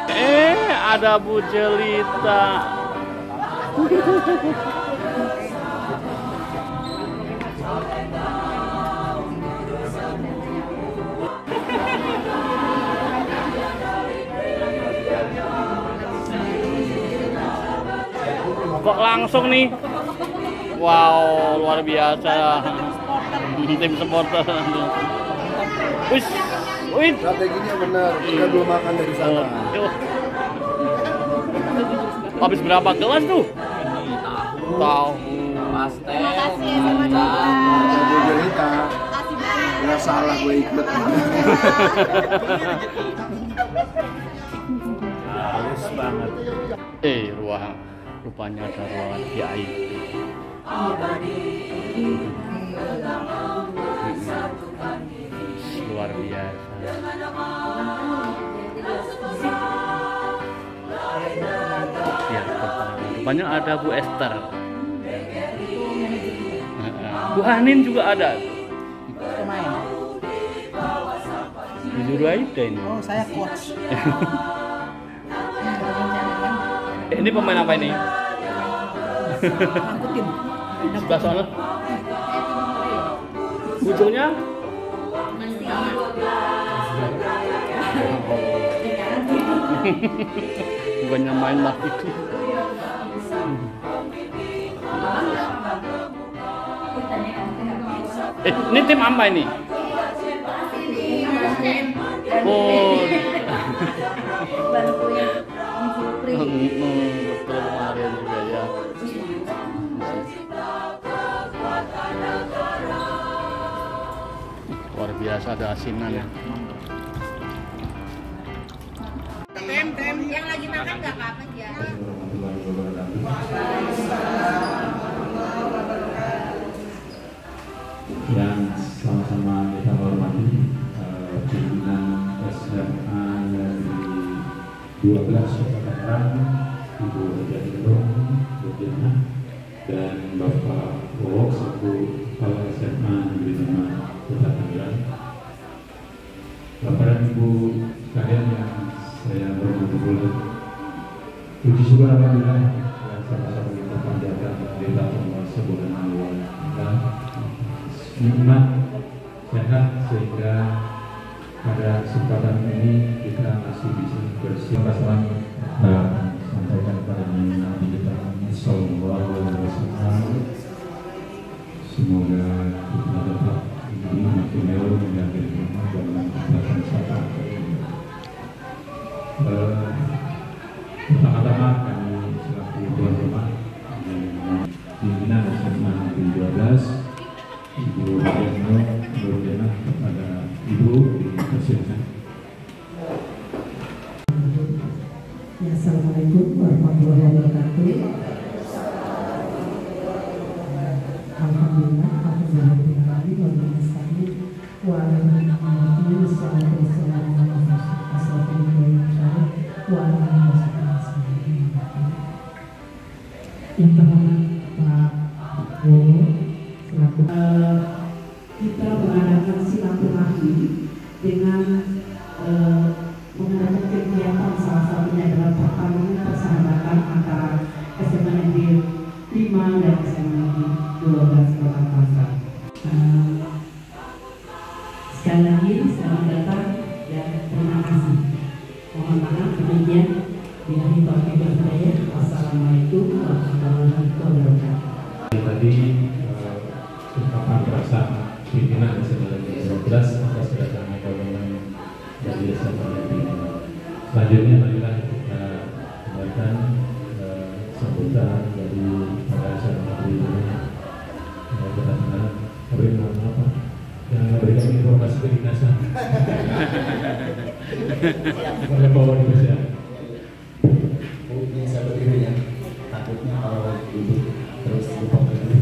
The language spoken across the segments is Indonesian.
Ada Bu Jelita. Kok langsung nih? Wow, luar biasa. Tim supporter. Wis, wih. Strateginya benar, kita belum makan dari sana. Habis berapa gelas tuh? Tahu. Pastel. Terima kasih sama Dora. Bu Jelita. Nggak salah gue ikut. Halus banget. Rupanya ada ruangan VIP. Luar biasa. Ya, rupanya ada Bu Esther. Bu Hanin juga ada. Pemain. Jujur aja ini. Oh, saya coach. Ini pemain apa ini? Angkutin. Sebelah sana. Ujungnya? Bukannya main lah itu. Ini tim apa ini? Oh. Bantunya Om Supri. Betul kemarin juga ya. Luar biasa ada asinan ya. Tem yang lagi makan nggak apa-apa ya. Yang sama-sama kita hormati pimpinan SMA dari 12 Kota Tangerang, Ibu Jadilong, Bu Jana, dan Bapak Wowok selaku Kepala SMA Negeri 5 Kota Tangerang. Bapak dan Ibu sekalian yang saya hormati pula, puji syukur alhamdulillah yang sama-sama kita panjatkan berita Allah Subhanahu wa Ta'ala nikmat sehat sehingga pada kesempatan ini kita masih bisa bersama-sama sampaikan kepada Nabi kita Sallallahu Alaihi Wasallam. Semoga kita dapat ini makin jauh menjadi rumah dalam kesempatan saat ini. Pertama-tama kami selaku tuan rumah pimpinan SMA Negeri 12 Ibu Jano berjana kepada Ibu dipersilakan. Ya, Assalamualaikum warahmatullahi wabarakatuh. Alhamdulillah, alhamdulillah, wa yang terhormat Pak Wowo selaku kita mengadakan silaturahmi dengan mengadakan kegiatan salah satunya adalah pertarungan persahabatan antara SMA Negeri 5 dan SMA Negeri 12 Kota Tangerang. Sekali lagi selamat datang dan terima kasih. Mohon maaf demikian. Billahi taufiq wal hidayah. Wassalamualaikum warahmatullahi wabarakatuh. Tadi ungkapan perasaan pimpinan SMA Negeri 12 atas kedatangan gabungan dari SMA Negeri. Selanjutnya marilah kita dengarkan sambutan dari para SMA Negeri kedatangan. Tapi mohon maaf yang memberikan informasi ke dinasan. Boleh bawa dipersiapkan. Mungkin saya berdiri ya, takutnya kalau duduk terus lupa berdiri.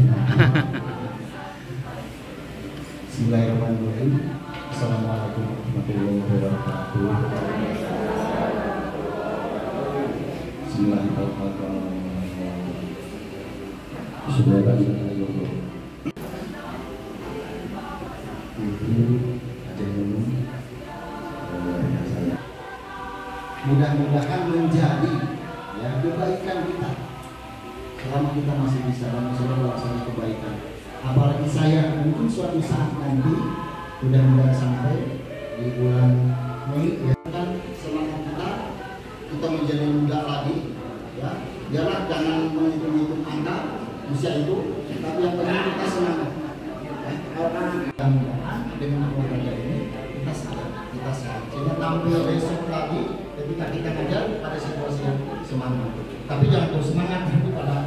Bismillahirrahmanirrahim. Assalamualaikum warahmatullahi wabarakatuh. Bismillahirrahmanirrahim. Bismillahirrahmanirrahim. Ibu Ajeng Nunung, saya mudah-mudahan menjadi ya kebaikan kita selama kita masih bisa dan selalu melaksanakan kebaikan. Apalagi saya mungkin suatu saat nanti mudah-mudahan sampai di bulan Mei ya kan semangat kita menjadi muda lagi ya. Jangan menghitung-hitung angka usia itu, tapi yang penting kita semangat. Mudah-mudahan dengan olahraga ini kita sehat. Sehingga tampil besok lagi ketika kita ngajar pada situasi yang semangat. Tapi jangan terus semangat nanti pada.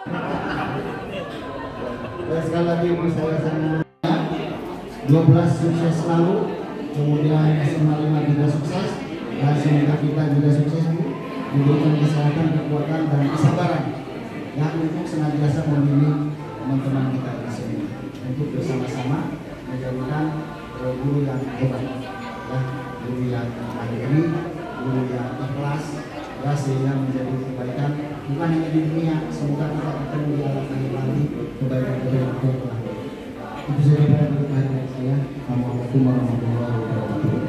Dan sekali lagi saya sangat 12 sukses selalu, kemudian SMA 5 juga sukses, dan semoga kita juga sukses Bu, diberikan kesehatan, kekuatan dan kesabaran yang untuk senantiasa membimbing teman-teman kita di sini untuk bersama-sama menjadikan guru yang hebat, ya, guru yang mandiri, guru yang ikhlas, ya, sehingga menjadi kebaikan bukan hanya di dunia, semoga kita akan menjalankan nanti kebaikan-kebaikan yang telah. Itu saja dari saya. Assalamualaikum warahmatullahi wabarakatuh.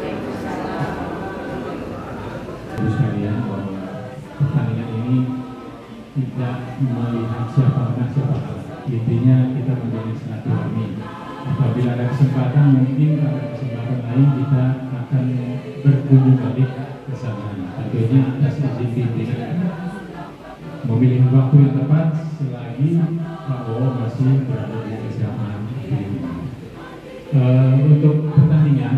Terus sekalian bahwa pertandingan ini tidak melihat siapa menang siapa kalah. Intinya kita menjadi silaturahmi. Apabila ada kesempatan mungkin pada kesempatan lain kita akan berkunjung balik ke sana. Tentunya atas izin pimpinan. Memilih waktu yang tepat selagi Pak Bowo masih berada di SMA. Untuk pertandingan